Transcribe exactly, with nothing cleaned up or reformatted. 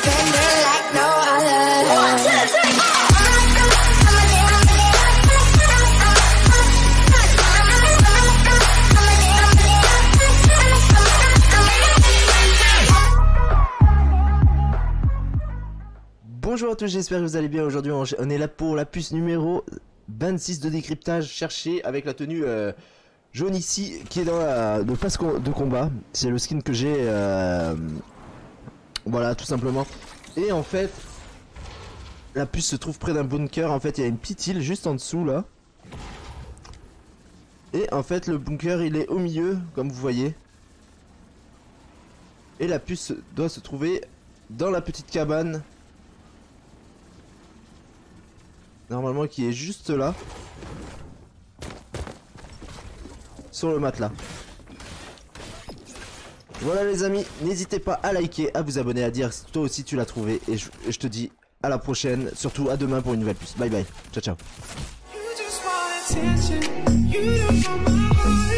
feeling like no other. One, two, three, Bonjour à tous, j'espère que vous allez bien. Aujourd'hui on on est là pour la puce numéro vingt-six de décryptage cherché avec la tenue euh, jaune ici qui est dans la, le pass de combat. C'est le skin que j'ai, euh, voilà, tout simplement. Et en fait la puce se trouve près d'un bunker. En fait il y a une petite île juste en dessous là. Et en fait le bunker il est au milieu comme vous voyez. Et la puce doit se trouver dans la petite cabane, normalement qui est juste là, sur le matelas. Voilà les amis, n'hésitez pas à liker, à vous abonner, à dire si toi aussi tu l'as trouvé. Et je, et je te dis à la prochaine, surtout à demain pour une nouvelle puce. Bye bye, ciao ciao.